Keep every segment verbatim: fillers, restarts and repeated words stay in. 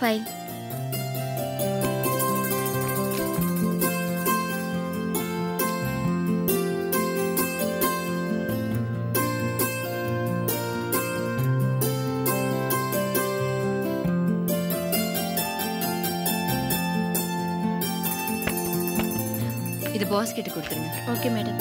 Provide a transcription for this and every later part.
File. இது boss கிட்ட கொடுத்துருங்க. Okay madam.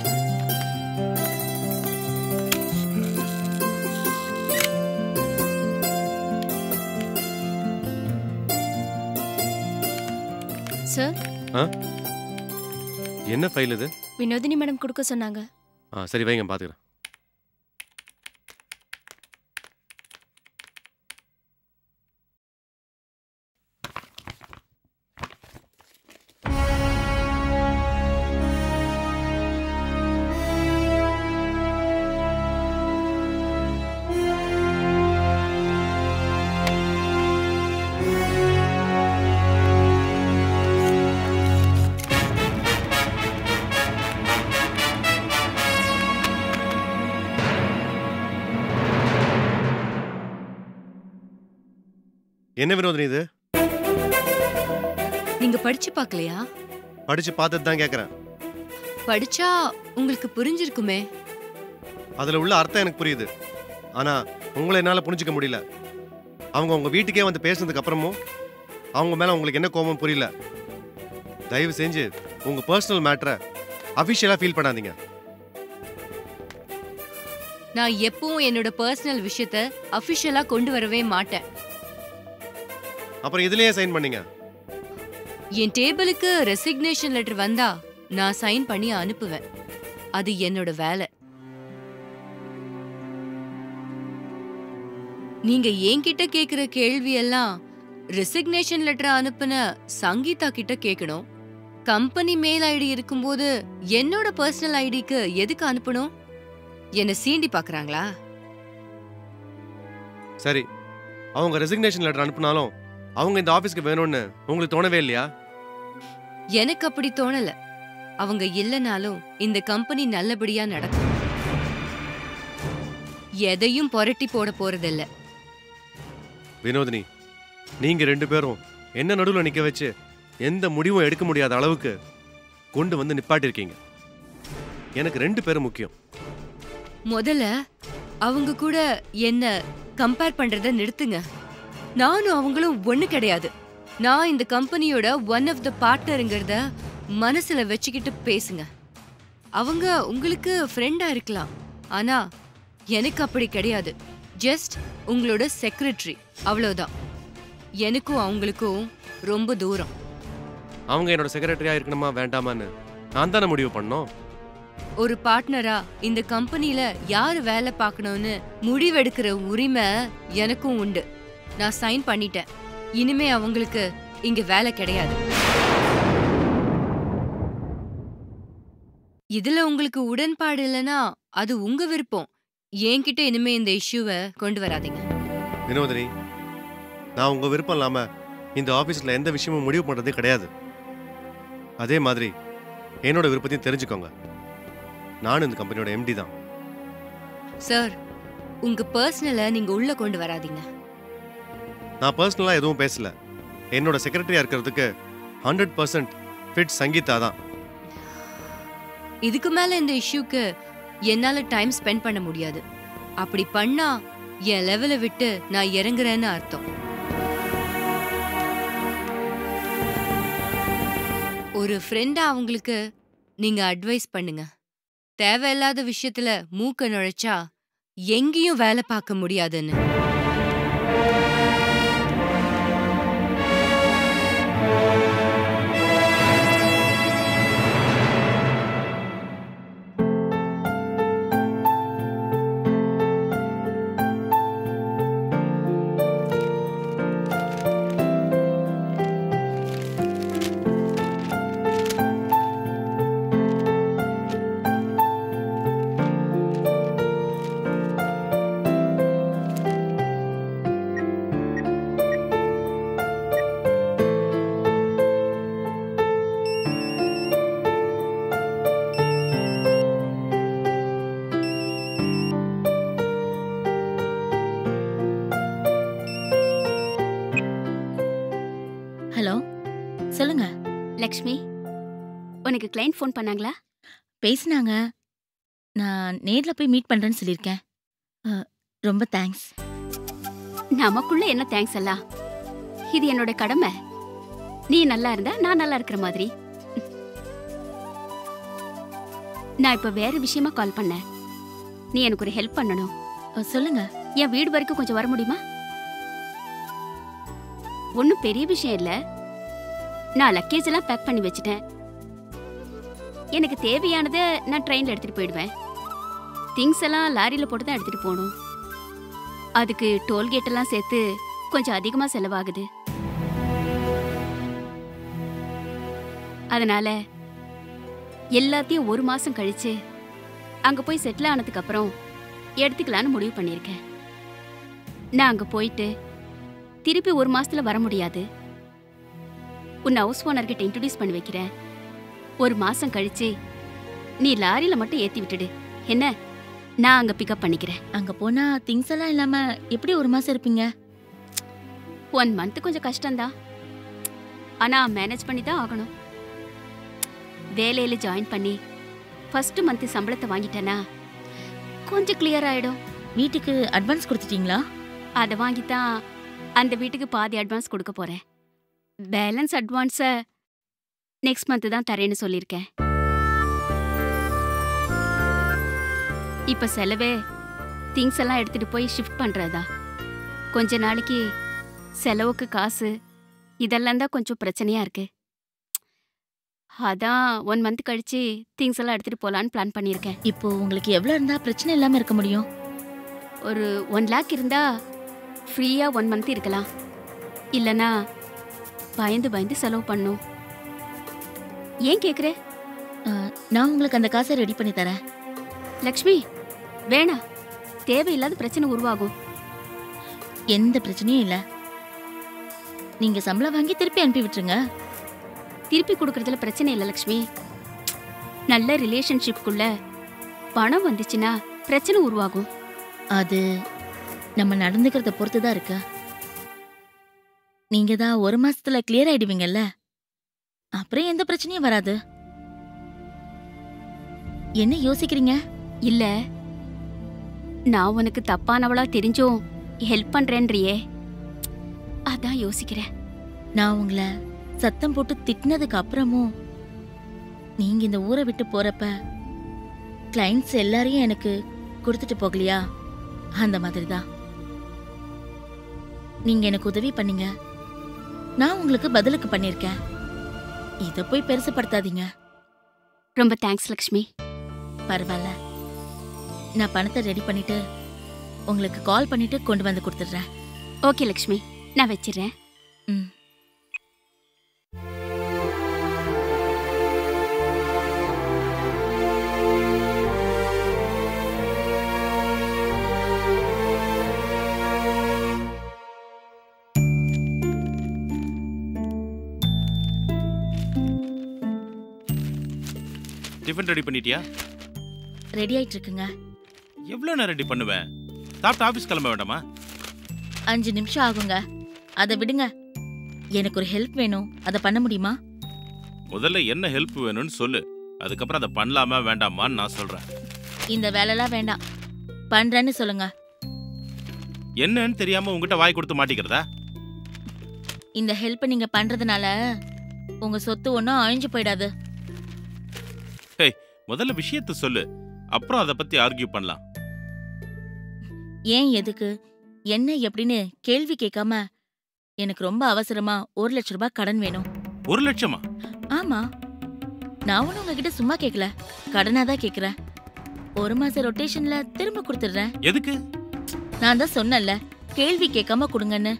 சார், என்ன ஃபைல் இது? வினோதினி மேடம் கொடுக்க சொன்னாங்க. ஆ சரி வைங்க, பாத்துக்கிறேன். என்ன வினோதினி இது? நீங்க படிச்சு பார்க்கலையா? படிச்சு பார்த்தது தான் கேக்குறேன். படிச்சா உங்களுக்கு புரிஞ்சிருக்குமே. அதுல உள்ள அர்த்தம் எனக்கு புரியுது. ஆனா உங்களை என்னால புரிஞ்சுக்க முடியல. அவங்க உங்க வீட்டுக்கே வந்து பேசுனதுக்கு அப்புறமும் அவங்க மேல உங்களுக்கு என்ன கோபம் புரியல. தயவு செஞ்சு உங்க பர்சனல் மேட்டரை அபிஷியலா ஃபீல் பண்ணாதீங்க. நான் எப்பவும் என்னோட பர்சனல் விஷயத்தை அபிஷியலா கொண்டு வரவே மாட்டேன். அப்புறம் இதுலயே சைன் பண்ணீங்க? என் டேபிளுக்கு ரெசிக்னேஷன் லெட்டர் வந்தா நான் சைன் பண்ணி அனுப்புவேன். அது என்னோட வேலை. நீங்க என்கிட்ட கேக்குற கேள்வி எல்லாம் ரெசிக்னேஷன் லெட்டர் அனுப்புன சங்கீதா கிட்ட கேட்கணும். கம்பெனி மெயில் ஐடி இருக்கும்போது என்னோட பர்சனல் ஐடிக்கு எதுக்கு அனுப்பணும்? என்ன சீண்டி பாக்குறாங்களா? சரி, அவங்க ரெசிக்னேஷன் லெட்டர் அனுப்புனாலும் அவங்க இந்த ஆபீஸ்க்கு வேணும்னு உங்களுக்கு தோணவே இல்லையா? எனக்கு அப்படி தோணல. அவங்க இல்லனாலும் இந்த கம்பெனி நல்லபடியா நடக்கும். எதையும் புரட்டி போட போறதில்ல. வினோதினி, நீங்க ரெண்டு பேரும் என்ன நடுவுல நிக்க வச்சு எந்த முடிவும் எடுக்க முடியாத அளவுக்கு கொண்டு வந்து நிப்பாட்டிருக்கீங்க. எனக்கு ரெண்டு பேரும் முக்கியம். முதல்ல அவங்க கூட என்ன கம்பேர் பண்றத நிறுத்துங்க. நானும் அவங்களும் ஒண்ணு கிடையாது. நான் இந்த கம்பெனியோட ஒன் ஆஃப் த பார்ட்னருங்கிறத மனசுல வச்சுக்கிட்டு பேசுங்க. அவங்க உங்களுக்கு ஃப்ரெண்டா இருக்கலாம், ஆனா எனக்கு அப்படி கிடையாது. ஜஸ்ட் உங்களோட செக்ரட்டரி, அவ்வளவுதான். எனக்கும் அவங்களுக்கும் ரொம்ப தூரம். அவங்க என்னோட செக்ரட்டரியா இருக்கணுமா வேண்டாமான்னு நான் தானே முடிவு பண்ணோம். ஒரு பார்ட்னரா இந்த கம்பெனில யாரு வேலை பார்க்கணும்னு முடிவெடுக்கிற உரிமை எனக்கும் உண்டு. நான் சைன் பண்ணிட்டேன். இனிமே அவங்களுக்கு இங்க வேலை கிடையாது. இதுல உங்களுக்கு உடன்பாடு இல்லைன்னா அது உங்க விருப்பம். என்கிட்ட இனிமே இந்த இஷ்யூவை கொண்டு வராதீங்க. வினோதினி, நான் உங்க விருப்பம் இல்லாம இந்த ஆபீஸ்ல எந்த விஷயமும் முடிவு பண்றதே கிடையாது. அதே மாதிரி என்னோட விருப்பத்தையும் தெரிஞ்சுக்கோங்க. நானும் இந்த கம்பெனியோட எம்டி தான். சார், உங்க பர்சனலை நீங்க உள்ள கொண்டு வராதீங்க. நான் பர்சனலா எதுவும் பேசல. என்னோட செக்ரட்டரியா இருக்கிறதுக்கு ஹண்ட்ரட் பர்சன்ட் ஃபிட் சங்கீதா தான். இதுக்கு மேல இந்த இஷ்யூக்கு என்னால டைம் ஸ்பெண்ட் பண்ண முடியாது. அப்படி பண்ணா என் லெவலை விட்டு நான் இறங்குறேன்னு அர்த்தம். ஒரு ஃப்ரெண்டா அவங்களுக்கு நீங்க அட்வைஸ் பண்ணுங்க. தேவையில்லாத விஷயத்துல மூக்க நுழைச்சா எங்கேயும் வேலை பார்க்க முடியாதுன்னு. சொல்லுங்க. லக்ஷ்மி, உனக்கு கிளையண்ட் ஃபோன் பண்ணாங்களா? பேசினாங்க. நான் நேர்ல போய் மீட் பண்றேன்னு சொல்லியிருக்கேன். அ, ரொம்ப தேங்க்ஸ். நமக்குள்ள என்ன தேங்க்ஸ் எல்லாம்? இது என்னோட கடமை. நீ நல்லா இருந்தா நான் நல்லா இருக்கிற மாதிரி. நான் இப்ப வேற விஷயமா கால் பண்ணேன். நீ எனக்கு ஒரு ஹெல்ப் பண்ணணும். அ, சொல்லுங்க. என் வீடு வரைக்கும் கொஞ்சம் வர முடியுமா? ஒன்னும் பெரிய விஷயம் இல்ல. நான் லக்கேஜ் எல்லாம் பேக் பண்ணி வச்சுட்டேன். எனக்கு தேவையானதை நான் ட்ரெயின்ல எடுத்துட்டு போயிடுவேன். திங்ஸ் எல்லாம் லாரியில போட்டு தான் எடுத்துட்டு போகணும். அதுக்கு டோல்கேட் எல்லாம் சேர்த்து கொஞ்சம் அதிகமா செலவாகுது. அதனால எல்லாத்தையும் ஒரு மாசம் கழிச்சு அங்க போய் செட்டில் ஆனதுக்கு அப்புறம் எடுத்துக்கலான்னு முடிவு பண்ணியிருக்கேன். நான் அங்க போயிட்டு திருப்பி ஒரு மாசத்துல வர முடியாது. உன்னை ஹவுஸ் ஓனர்கிட்ட இன்ட்ரோடியூஸ் பண்ணி வைக்கிறேன். ஒரு மாசம் கழிச்சு நீ லாரியில மட்டும் ஏத்தி விட்டுடு. என்ன, நான் அங்க பிக்கப் பண்ணிக்கிறேன். அங்க போனா திங்ஸ் எல்லாம் இல்லாம எப்படி ஒரு மாசம் இருப்பீங்க? ஒன் மந்த் கொஞ்சம் கஷ்டம்தான். ஆனா மேனேஜ் பண்ணி தான் ஆகணும். வேலையில ஜாயின் பண்ணி ஃபர்ஸ்ட் மந்த் சம்பளத்தை வாங்கிட்டேனா கொஞ்சம் கிளியர் ஆயிடும். வீட்டுக்கு அட்வான்ஸ் கொடுத்துட்டீங்களா? அதை வாங்கித்தான் அந்த வீட்டுக்கு பாதி அட்வான்ஸ் கொடுக்க போறேன். பேலன்ஸ் அட்வான்ஸை நெக்ஸ்ட் மந்த் தான் தரேன்னு சொல்லியிருக்கேன். இப்ப செலவே திங்ஸ் எல்லாம் எடுத்துட்டு போய் ஷிஃப்ட் பண்றதா. கொஞ்ச நாளைக்கு செலவுக்கு காசு இதெல்லாம் தான் கொஞ்சம் பிரச்சனையா இருக்கு. அதான் ஒன் மந்த் கழிச்சு திங்ஸ் எல்லாம் எடுத்துட்டு போலான்னு பிளான் பண்ணியிருக்கேன். இப்போ உங்களுக்கு எவ்வளவு இருந்தா பிரச்சனை இல்லாம இருக்க முடியும்? ஒரு ஒன் லேக் இருந்தா ஃப்ரீயா ஒன் மந்த் இருக்கலாம். இல்லனா பயந்து பயந்து செலவு பண்ணும். ஏன் கேக்குற? அ, நான் உங்களுக்கு அந்த காசை ரெடி பண்ணி தரேன். லக்ஷ்மி, வேணா. தேவையில்லாத பிரச்சனை உருவாகும். எந்த பிரச்சனையும் இல்ல. நீங்க சம்பளம் வாங்கி திருப்பி அனுப்பி விட்டுருங்க. திருப்பி கொடுக்கறதுல பிரச்சனை இல்லை லக்ஷ்மி. நல்ல ரிலேஷன்ஷிப்குள்ள பணம் வந்துச்சுன்னா பிரச்சனை உருவாகும். அது நம்ம நடந்துக்கிறத பொறுத்துதான் இருக்கு. நீங்க தான் ஒரு மாசத்துல கிளியர் ஆயிடுவீங்கல்ல, அப்புறம் எந்த பிரச்சனையும் வராது. என்ன யோசிக்கிறீங்க? இல்ல, நான் உனக்கு தப்பானவளா தெரிஞ்சும் ஹெல்ப் பண்றேன்றியே, அதான் யோசிக்கிறேன். நான் உங்களை சத்தம் போட்டு திட்டினதுக்கு அப்புறமும் நீங்க இந்த ஊரை விட்டு போறப்ப கிளைண்ட்ஸ் எல்லாரையும் எனக்கு கொடுத்துட்டு போகலையா? அந்த மாதிரிதான் நீங்க எனக்கு உதவி பண்ணீங்க, நான் உங்களுக்கு பதிலுக்கு பண்ணிருக்கேன். இத போய் பெருசுப்படுத்தாதீங்க. ரொம்ப தேங்க்ஸ் லக்ஷ்மி. பரவாயில்ல, நான் பணத்தை ரெடி பண்ணிட்டு உங்களுக்கு கால் பண்ணிட்டு கொண்டு வந்து கொடுத்துடுறேன். ஓகே லக்ஷ்மி, நான் வச்சிடுறேன். ம். டிஃபன் ரெடி பண்ணிட்டியா? ரெடி ஆயிட்டு இருக்குங்க. எவ்வளவு நேரம் ரெடி பண்ணுவேன்? சாப்பிட்டு ஆபீஸ் கிளம்ப வேண்டாமா? அஞ்சு நிமிஷம் ஆகுங்க. அதை விடுங்க. எனக்கு ஒரு ஹெல்ப் வேணும், அதை பண்ண முடியுமா? முதல்ல என்ன ஹெல்ப் வேணும்னு சொல்லு, அதுக்கப்புறம் அதை பண்ணலாமா வேண்டாமான்னு நான் சொல்றேன். இந்த வேலைலாம் வேண்டாம், பண்றேன்னு சொல்லுங்க. என்னன்னு தெரியாம உங்ககிட்ட வாய் கொடுத்து மாட்டிக்கிறதா? இந்த ஹெல்ப் நீங்க பண்றதுனால உங்க சொத்து ஒன்றும் அழிஞ்சு போயிடாது. முதல்ல விஷயத்த சொல்லு, அப்புறம் அதை பத்தி ஆர்கியூ பண்ணலாம். ஏன், எதுக்கு, என்ன எப்படின்னு கேள்வி கேட்காம எனக்கு ரொம்ப அவசரமா ஒரு லட்சம் ரூபாய் கடன் வேணும். ஒரு லட்சமா? ஆமா, நான் ஒன்னும் உங்ககிட்ட சும்மா கேட்கல, கடனா தான் கேட்கிறேன். ஒரு மாசம் ரொட்டேஷன்ல திரும்ப கொடுத்துடுறேன். எதுக்கு? நான் தான் சொன்னேன்ல, கேள்வி கேட்காம கொடுங்கன்னு.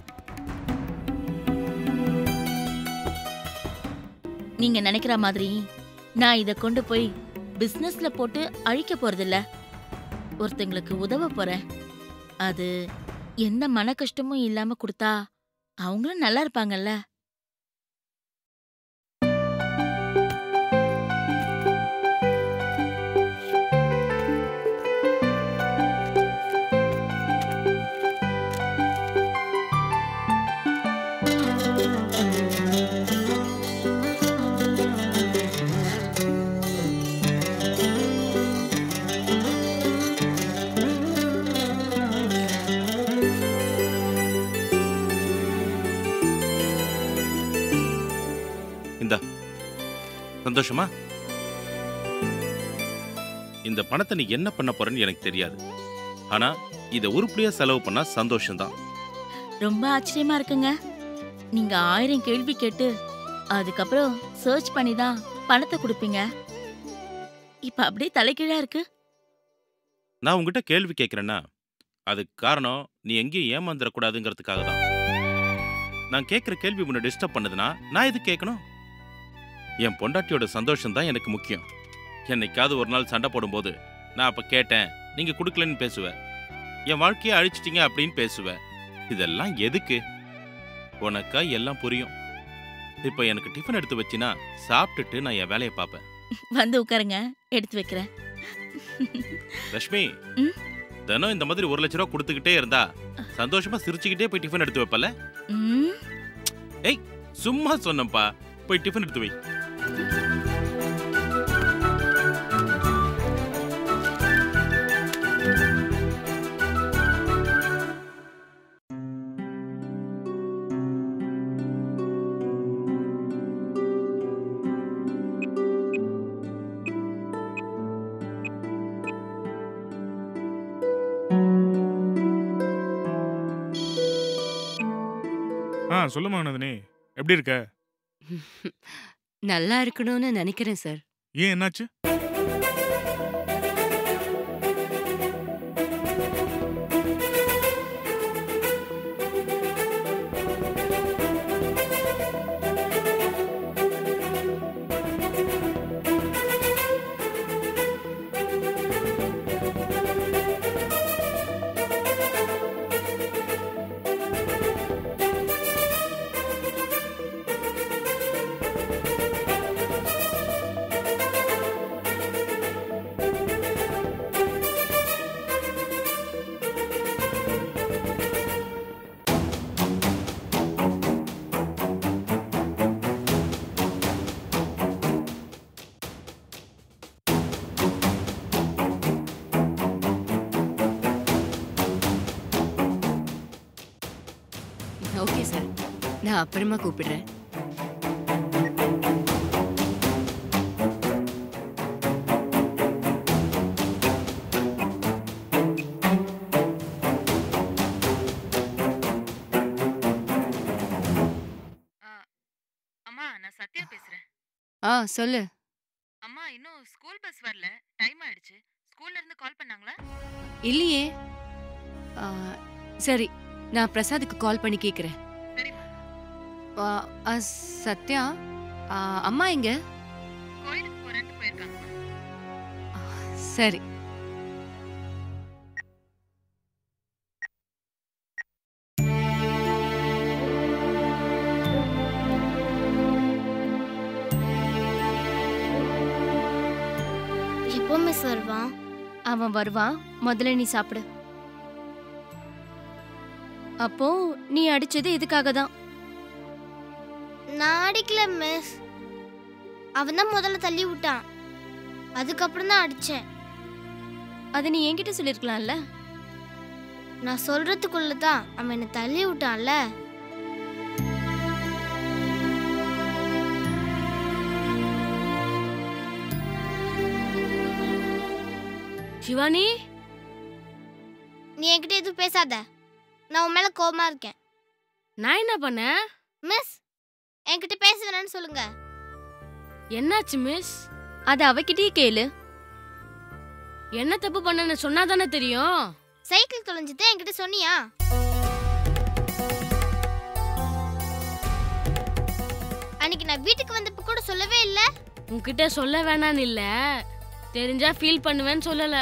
நீங்க நினைக்கிற மாதிரி நான் இத கொண்டு போய் பிசினஸ்ல போட்டு அழிக்க போறதில்ல. ஒருத்தங்களுக்கு உதவ போறேன். அது எந்த மன கஷ்டமும் இல்லாம கொடுத்தா அவங்களும் நல்லா இருப்பாங்கல்ல. சந்தோஷமா? இந்த பணத்தை நீ என்ன பண்ண போறன்னு எனக்கு தெரியாது. ஆனா இதை உருப்படியா செலவு பண்ணா சந்தோஷம்தான். ரொம்ப ஆச்சரியமா இருக்குங்க. நீங்க ஆயிரம் கேள்வி கேட்டு அதுக்கப்புறம் சர்ச் பண்ணி தான் பணத்தை கொடுப்பீங்க. இப்ப அப்படியே தலைகீழா இருக்கு. நான் உங்ககிட்ட கேள்வி கேட்கிறேன்னா அதுக்கு காரணம் நீ எங்கேயும் ஏமாந்துடக்கூடாதுங்கிறதுக்காக தான். நான் கேட்குற கேள்வி உன்னை டிஸ்டர்ப் பண்ணுதுன்னா நான் எது கேட்கணும்? என் பொண்டாட்டியோட சந்தோஷம் தான் எனக்கு முக்கியம். என்னைக்காவது ஒரு நாள் சண்டை போடும்போது நான் அப்ப கேட்டேன், நீங்க கொடுக்கலன்னு பேசுவேன், என் வாழ்க்கையை அழிச்சிட்டீங்க அப்படின்னு பேசுவேன். இதெல்லாம் எதுக்கு? உனக்கா எல்லாம் புரியும். இப்ப எனக்கு டிஃபன் எடுத்து வச்சினா சாப்பிட்டுட்டு நான் என் வேலையை பார்ப்பேன். வந்து உட்காருங்க, எடுத்து வைக்கிறேன். ரஷ்மி, தினம் இந்த மாதிரி ஒரு லட்ச ரூபா கொடுத்துக்கிட்டே இருந்தா சந்தோஷமா சிரிச்சுக்கிட்டே போய் டிஃபன் எடுத்து வைப்பல? ஏய், சும்மா சொன்னப்பா, போய் டிஃபன் எடுத்து வை. ஆ சொல்லுமா நந்தினி, எப்படி இருக்க? நல்லா இருக்கணும்னு நினைக்கிறேன் சார். ஏன், என்னாச்சு? ஓகே சார், நான் அப்புறமா கூப்பிடுறேன். அம்மா, நான் சத்யா பேசுறேன். ஆ சொல்லு. அம்மா, இன்னும் ஸ்கூல் பஸ் வரல, டைம் ஆயிடுச்சு. ஸ்கூல்ல இருந்து கால் பண்ணாங்களா? இல்லையே. ஆ, சரி, நான் பிரசாத்துக்கு கால் பண்ணி கேட்குறேன். சத்யா, ஆ, அம்மா எங்க? கோயிலுக்கு போறேன்னு போயிருக்காங்க. சரி. எப்போ மிஸ் வருவான்? அவன் வருவான், முதல்ல நீ சாப்பிடு. அப்போ நீ அடிச்சது இதுக்காக தான். நான் அடிக்கல மிஸ், அவன் தான் முதல்ல தள்ளி விட்டான், அதுக்கப்புறம் தான் அடிச்சேன். அதை நீ என்கிட்ட சொல்லிருக்கலாம்ல. நான் சொல்றதுக்குள்ள தான் அவன் என்னை தள்ளி விட்டான்ல. சிவானி, நீ என்கிட்ட எதுவும் பேசாத, நான் உன் மேல கோவமா இருக்கேன். நான் என்ன பண்ணேன்? மிஸ், என்கிட்ட பேச வேணாம்னு சொல்லுங்க. என்னாச்சு மிஸ்? அது அவகிட்டயே கேளு. என்ன தப்பு பண்ணேன்னு சொன்னா தானே தெரியும். சைக்கிள் தொலைஞ்சது என்கிட்ட சொன்னியா? அன்னைக்கு நான் வீட்டுக்கு வந்தப்ப கூட சொல்லவே இல்ல. உன்கிட்ட சொல்ல வேணான்னு இல்ல, தெரிஞ்சா ஃபீல் பண்ணுவேன்னு சொல்லல.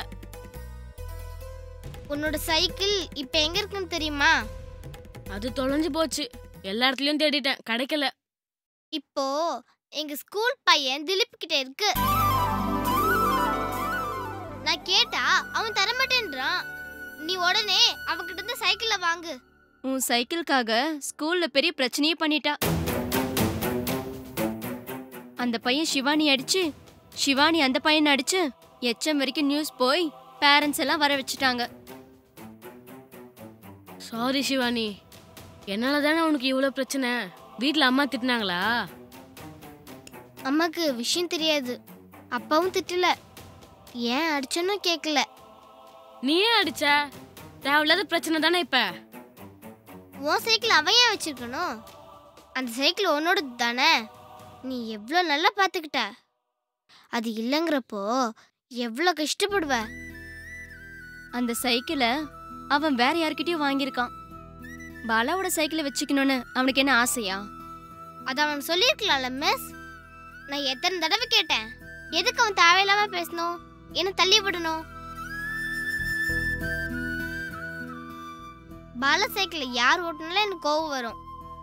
உன்னோட சைக்கிள் இப்ப எங்க இருக்குன்னு தெரியுமா? அது தொலைஞ்சு போச்சு, எல்லா இடத்துலயும் தேடிட்டேன், கிடைக்கல. இப்போ எங்க ஸ்கூல் பையன் திலீப் கிட்ட இருக்கு. நான் கேட்டா அவன் தரமாட்டேன்றான். நீ உடனே அவகிட்ட இருந்து சைக்கிள்ல வாங்கு. உன் சைக்கிள்காக ஸ்கூல்ல பெரிய பிரச்சனையே பண்ணிட்டா. அந்த பையன் சிவானி அடிச்சு, சிவானி அந்த பையன் அடிச்சு, எச்சம் வரைக்கும் நியூஸ் போய் பேரண்ட்ஸ் எல்லாம் வர வச்சுட்டாங்க. சாரி சிவானி, என்னால தானே உனக்கு இவ்வளோ பிரச்சனை. வீட்டில் அம்மா திட்டினாங்களா? அம்மாக்கு விஷயம் தெரியாது. அப்பாவும் திட்டல. ஏன் அடிச்சேன்னு கேட்கல. நீயே அடிச்ச தேவையில்லாத பிரச்சனை தானே இப்ப. உன் சைக்கிள் அவன் ஏன் வச்சிருக்கணும்? அந்த சைக்கிள் உன்னோட தானே. நீ எவ்வளோ நல்லா பார்த்துக்கிட்ட. அது இல்லைங்கிறப்போ எவ்வளோ கஷ்டப்படுவ. அந்த சைக்கிளை அவன் வேற யார்கிட்டயும் வாங்கியிருக்கான். பாலாவோட சைக்கிளை வச்சுக்கணும்னு அவனுக்கு என்ன ஆசையா? அது அவன் சொல்லியிருக்கலாம்ல மிஸ். நான் எத்தனை தடவை கேட்டேன். எதுக்கு அவன் தேவையில்லாம பேசணும், என்ன தள்ளி விடணும்? பாலா சைக்கிளை யார் ஓட்டினாலும் எனக்கு கோவம் வரும்.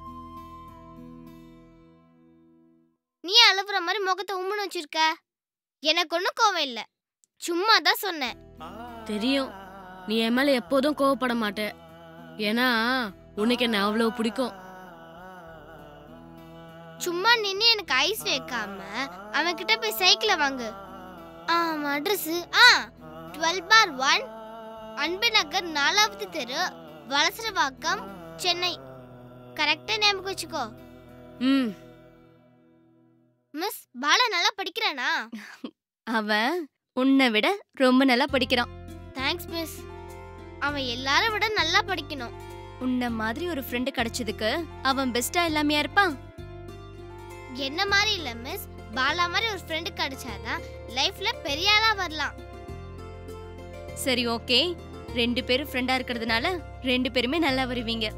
நீ அழுவுற மாதிரி முகத்தை உம்முன்னு வச்சிருக்க. எனக்கு ஒன்றும் கோவம் இல்லை, சும்மா தான் சொன்னேன். தெரியும் நீ என் மேல எப்போதும் கோவப்பட மாட்ட. ஏன்னா உனக்கு என்ன அவ்வளவு பிடிக்கும். சும்மா நின்று எனக்கு ஐஸ் வைக்காம அவன் கிட்ட போய் சைக்கிளை வாங்கு. ஆமா அட்ரஸ் ஆ twelve bar one Anbu Nagar நாலாவது தெரு வலசரவாக்கம் சென்னை. கரெக்டா ஞாபகம் வச்சுக்கோ. ம் மிஸ் பாலா நல்லா படிக்கிறானா? அவன் உன்னை விட ரொம்ப நல்லா படிக்கிறான். Thanks miss. அவன் எல்லாரும் விட நல்லா படிக்கணும். உன்ன மாதிரி ஒரு ஃப்ரெண்டு கிடைச்சதுக்கு அவன் பெஸ்டா இல்லாமையா இருப்பான்? என்ன மாதிரி இல்ல மிஸ், பாலா மாதிரி ஒரு ஃப்ரெண்டு கிடைச்சாதான் லைஃப்ல பெரிய ஆளா வரலாம். சரி ஓகே, ரெண்டு பேரும் ஃப்ரெண்டா இருக்கிறதுனால ரெண்டு பேருமே நல்லா வருவீங்க.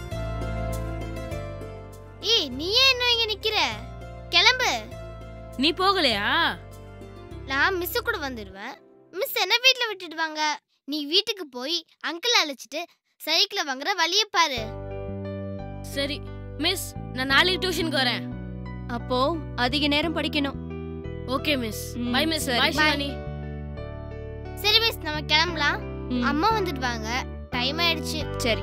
ஏய் நீ ஏன் இன்னும் இங்க நிக்கிற? கிளம்பு. நீ போகலையா? நான் மிஸ் கூட வந்துடுவேன். மிஸ் என்ன வீட்ல விட்டுடுவாங்க. நீ வீட்டுக்கு போய் அங்கிள் அழைச்சிட்டு சைக்கிளை வாங்குற வழிய பாரு. சரி மிஸ், நான் நாளைக்கு டியூஷனுக்கு வரேன். அப்போ அதிக நேரம் படிக்கணும். Okay miss. ம், பை மிஸ். சரி. பை சிவானி. சரி மிஸ் நம்ம கிளம்பலாம். ம், அம்மா வந்துடுவாங்க, டைம் ஆயிடுச்சு. சரி.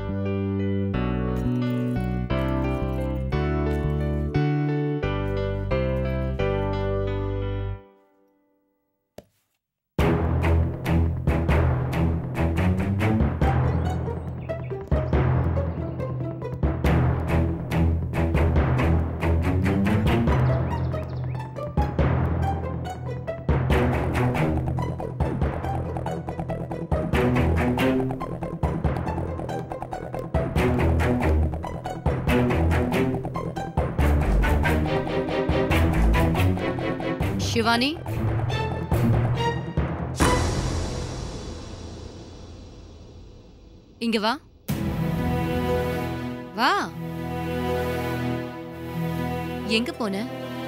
சிவானி, இங்க வா. வா. எங்க போன?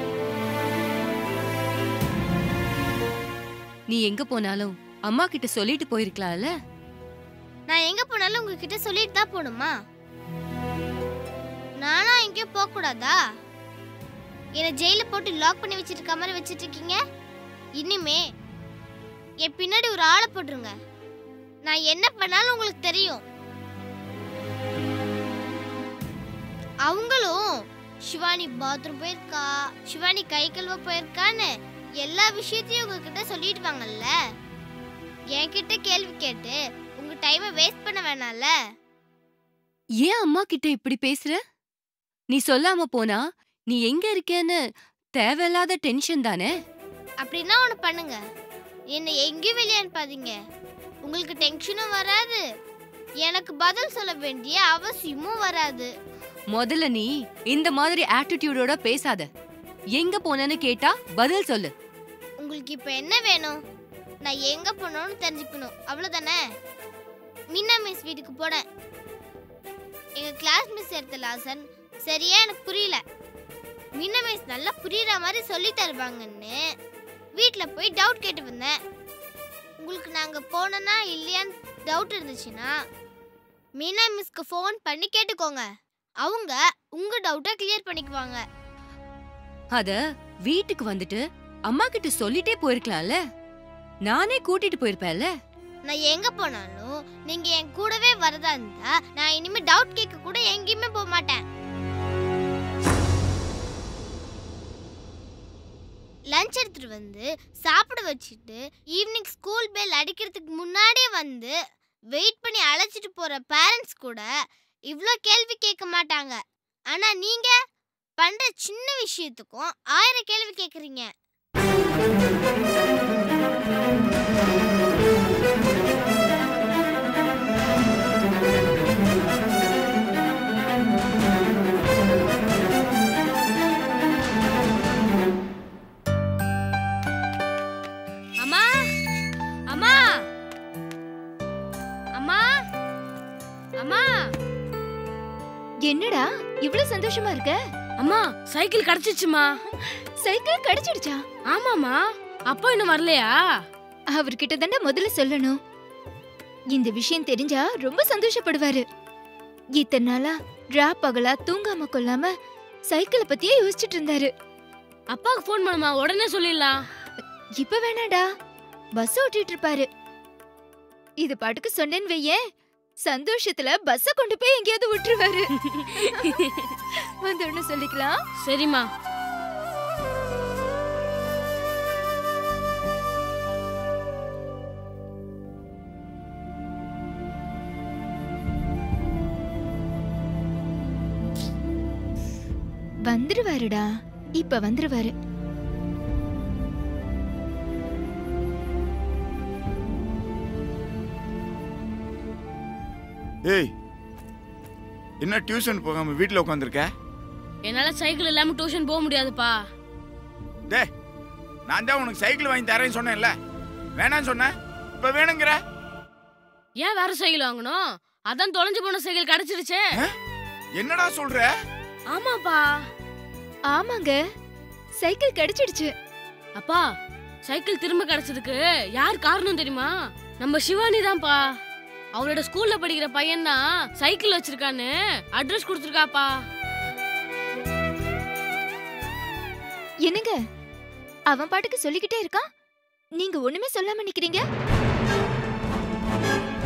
நீ எங்க போனாலும் அம்மா கிட்ட சொல்லிட்டு போயிருக்கலாம்ல. நான் எங்க போனாலும் உங்ககிட்ட சொல்லிட்டு தான் போகணுமா? நானா எங்கேயும் போக கூடாதா? என்னை ஜெயில போட்டு லாக் பண்ணி வச்சிருக்க மாதிரி வச்சிட்டு இருக்கீங்க. இனிமே என் பின்னாடி ஒரு ஆளை போட்டுருங்க. நான் என்ன பண்ணாலும் உங்களுக்கு தெரியும். அவங்களும் சிவானி பாத்ரூம் போயிருக்கா, சிவானி கை கழுவ போயிருக்கான்னு எல்லா விஷயத்தையும் உங்ககிட்ட சொல்லிடுவாங்கல்ல. என்கிட்ட கேள்வி கேட்டு உங்க டைமை வேஸ்ட் பண்ண வேணாம்ல. ஏன் அம்மா கிட்ட இப்படி பேசுற? நீ சொல்லாம போனா நீ எங்க இருக்கேன்னு தேவையில்லாத டென்ஷன் தானே. அப்படின்னா ஒன்று பண்ணுங்க, என்னை எங்கேயும் வெளியே அனுப்பாதீங்க. உங்களுக்கு டென்ஷனும் வராது, எனக்கு பதில் சொல்ல வேண்டிய அவசியமும் வராது. முதல்ல நீ இந்த மாதிரி ஆட்டிடியூடோட பேசாத. எங்க போனேன்னு கேட்டா பதில் சொல்லு. உங்களுக்கு இப்போ என்ன வேணும்? நான் எங்க போனோன்னு தெரிஞ்சுக்கணும், அவ்வளோதானே? மீனா மிஸ் வீட்டுக்கு போனேன். எங்க கிளாஸ் மிஸ் எடுத்த லாசன் சரியா எனக்கு புரியல. மீனா மிஸ் நல்லா புரியுற மாதிரி சொல்லி தருவாங்கன்னு வீட்டில் போய் டவுட் கேட்டு வந்தேன். உங்களுக்கு நாங்கள் போனோன்னா இல்லையான்னு டவுட் இருந்துச்சுன்னா மீனா மிஸ்க்கு ஃபோன் பண்ணி கேட்டுக்கோங்க. அவங்க உங்க டவுட்டை கிளியர் பண்ணிக்குவாங்க. அத வீட்டுக்கு வந்துட்டு அம்மா கிட்ட சொல்லிட்டே போயிருக்கலாம்ல. நானே கூட்டிட்டு போயிருப்பேன்ல. நான் எங்க போனாலும் நீங்க என் கூடவே வரதா இருந்தா நான் இனிமே டவுட் கேட்க கூட எங்கேயுமே போக மாட்டேன். லஞ்ச் எடுத்துட்டு வந்து சாப்பிட வச்சுட்டு ஈவினிங் ஸ்கூல் பெல் அடிக்கிறதுக்கு முன்னாடியே வந்து வெயிட் பண்ணி அழைச்சிட்டு போற பேரண்ட்ஸ் கூட இவ்ளோ கேள்வி கேட்க மாட்டாங்க. ஆனா நீங்க பண்ற சின்ன விஷயத்துக்கும் ஆயிரம் கேள்வி கேக்குறீங்க. அம்மா அம்மா அம்மா அம்மா என்னடா இவ்ளோ சந்தோஷமா இருக்க? அம்மா சைக்கிள் கிடைச்சிச்சுமா. சைக்கிள் கிடைச்சிடுச்சா? ஆமாமா. அப்பா இன்னும் வரலையா? அவர்கிட்ட தானே முதல்ல சொல்லணும். இந்த விஷயம் தெரிஞ்சா ரொம்ப சந்தோஷப்படுவாரு. இத்தனை நாளா ரா பகலா தூங்காம கொள்ளாம சைக்கிளை பத்தியே யோசிச்சுட்டு இருந்தாரு. அப்பாவுக்கு ஃபோன் பண்ணுமா, உடனே சொல்லிடலாம். இப்ப வேணாடா, பஸ் ஓட்டிட்டு இருப்பாரு. இது பாட்டுக்கு சொன்னேன்னு வையேன், சந்தோஷத்துல பஸ்ஸ கொண்டு போய் எங்கேயாவது விட்டுருவாரு. வந்து சொல்லிக்கலாம். சரிம்மா. வந்துருவாருடா, இப்ப வந்துருவாரு. ஏய், என்ன டியூஷன் போகாம வீட்ல உட்காந்துருக்க? என்னால சைக்கிள் இல்லாம டியூஷன் போக முடியாதுப்பா. டே, நான் தான் உனக்கு சைக்கிள் வாங்கி தரேன்னு சொன்னேன்ல, வேணான்னு சொன்ன, இப்ப வேணுங்கிற. ஏன் வேற சைக்கிள் வாங்கணும்? அதான் தொலைஞ்சு போன சைக்கிள் கிடைச்சிருச்சே. என்னடா சொல்ற? ஆமாப்பா. ஆமாங்க, சைக்கிள் கிடைச்சிடுச்சு. அப்பா, சைக்கிள் திரும்ப கிடைச்சதுக்கு யார் காரணம் தெரியுமா? நம்ம சிவானி தான்ப்பா. அவளோட ஸ்கூல்ல படிக்கிற பையன் தான் சைக்கிள் வச்சிருக்கான்னு அட்ரஸ் கொடுத்துருக்காப்பா. என்னங்க, அவன் பாட்டுக்கு சொல்லிக்கிட்டே இருக்கான், நீங்க ஒண்ணுமே சொல்லாம நிக்கிறீங்க.